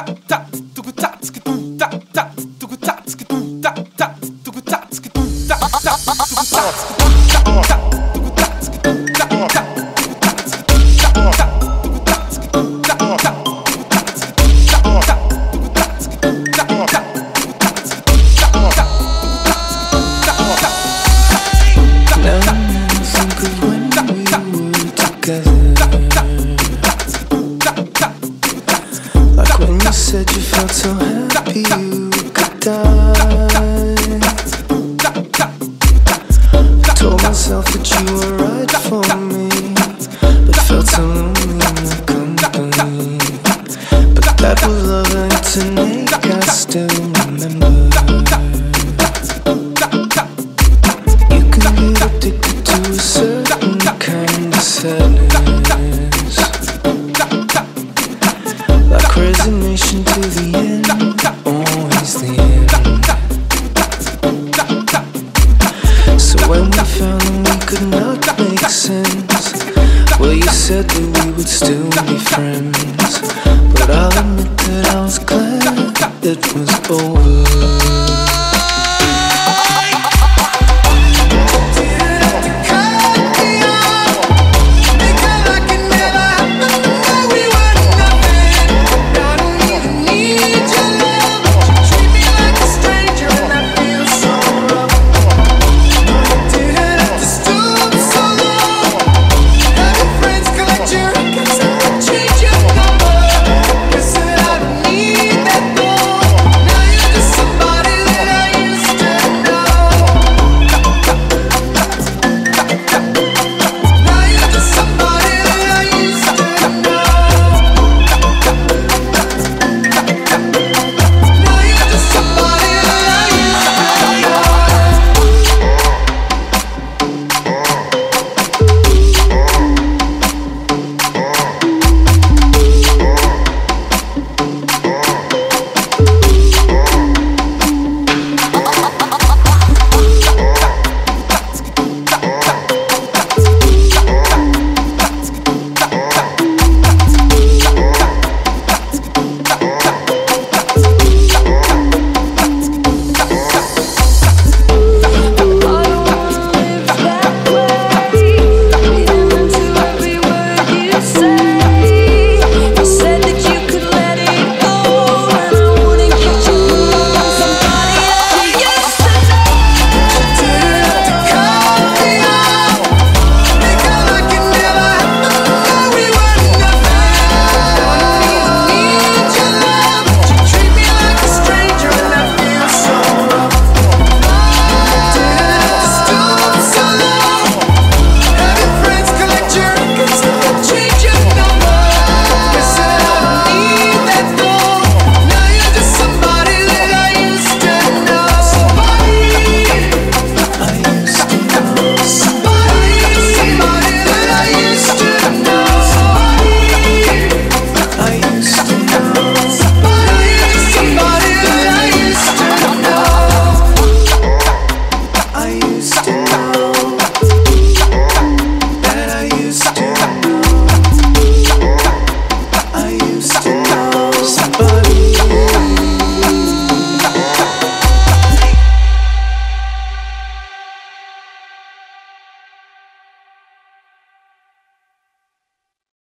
Like when you said you felt so happy you could die. Told myself that you were right for me, but felt so lonely in your company. But that was love and tonight I still remember. You can get addicted to a certain kind of sadness, like resignation to the end, always the end. So when we found that we could not make sense, well, you said that we would still